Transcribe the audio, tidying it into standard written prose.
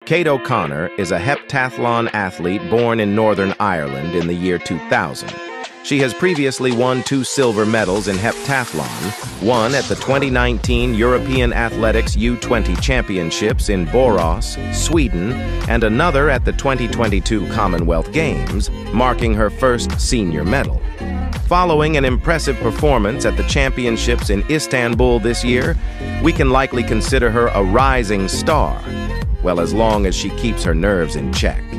Kate O'Connor is a heptathlon athlete born in Northern Ireland in the year 2000. She has previously won 2 silver medals in heptathlon, one at the 2019 European Athletics U20 Championships in Borås, Sweden, and another at the 2022 Commonwealth Games, marking her first senior medal. Following an impressive performance at the championships in Istanbul this year, we can likely consider her a rising star, well, as long as she keeps her nerves in check.